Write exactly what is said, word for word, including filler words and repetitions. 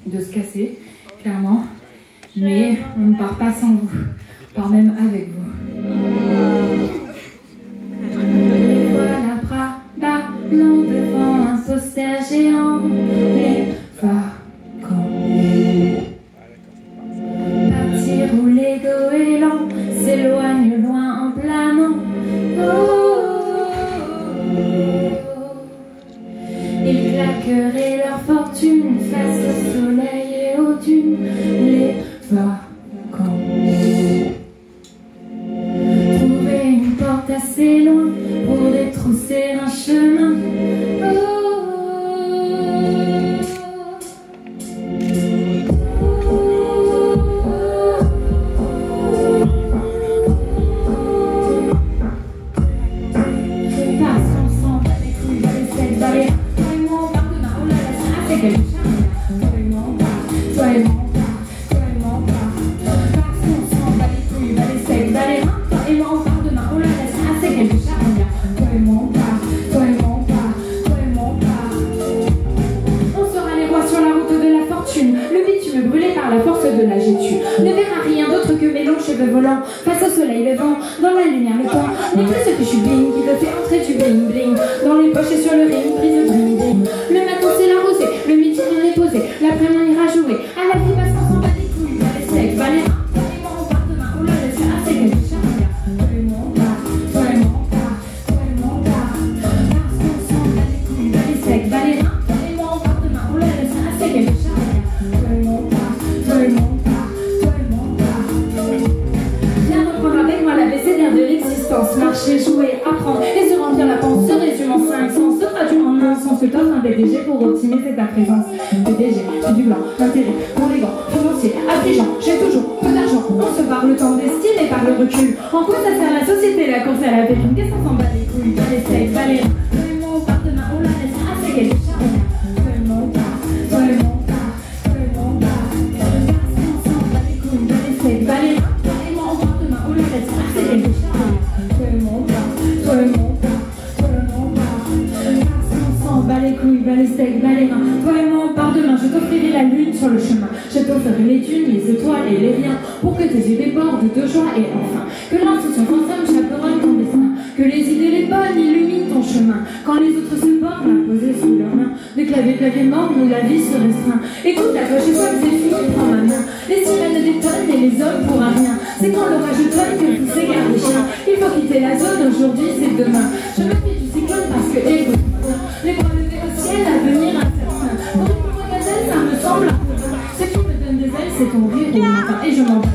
de se casser, clairement. Mais on ne part pas sans vous, on part même avec vous. Et voilà, bras ballants devant un poster géant, les vacants. Partir où l'ego est lent, s'éloigne loin en planant. Oh, ils claqueraient leur fortune face au soleil et aux dunes, les vacants. Trouver une porte assez loin pour détrousser un chemin. Oh, volant, face au soleil, le vent, dans la lumière, le temps n'est plus ce que je suis bling, qui te fait entrer du bling bling, dans les poches et sur le ring, prise de bling bling. Le matin c'est la rosée, le midi on est posé, l'après-midi on ira jouer, à la vie parce qu'on s'en bat les couilles, va les secs, va les reins, toi et moi on part demain, on la laisse assez qu'elle est charmante, toi et moi on part, toi et moi on part, toi et moi on part, parce qu'on s'en bat les couilles, va les secs, va les reins, toi et moi on part demain, on la laisse assez qu'elle est charmante, toi et moi on part, toi et moi on part, toi et moi on part. Avec moi l'abécédaire de l'existence, marcher, jouer, apprendre et se remplir la panse, se résume en cinq sens, se traduire en un sens que t'offre un B D G pour optimiser ta présence. B D G, c'est du blanc, d'intérêt, pour les gants, financier, affligeant, j'ai toujours peu d'argent, on se parle le temps d'estime et par le recul. En quoi ça sert la société, la course à la péline, qu'est-ce qu'on s'en bat les couilles, pas les secs, pas les reins. Toi et moi on part demain, on la laisse assez qu'elle est charmante. Toi et moi on part, toi et moi on part, toi et moi on part, parce qu'on s'en bat les couilles, pas les secs, pas les reins. On la laisse assez qu'elle est charmante. Toi et moi on part, toi et moi on part, toi et moi on part, parce qu'on s'en bat les couilles, bat les steaks, bat les reins. Toi et moi on part demain, je t'offrirai la lune sur le chemin, je t'offrirai les dunes, les étoiles et les riens, pour que tes yeux débordent de joie et enfin que l'intuition fantôme chaperonne ton destin, que les idées les bonnes illuminent ton chemin, quand les autres se bornent à poser sous leurs mains des claviers claviers morts où la vie se restreint. Écoute la cloche et toi que c'est fini, prends ma main, les sirènes détonnent et les hommes pour un rien. C'est quand l'orage tonne que tous s'égarent les chiens. Il faut quitter la zone, aujourd'hui c'est demain. Je me fie du cyclone parce que écoute-moi, les bras levés au ciel, à venir incertain. Pour une pauvre gazelle, ça me semble un peu vain. Ce qui me donne des ailes, c'est ton rire au matin et je m'en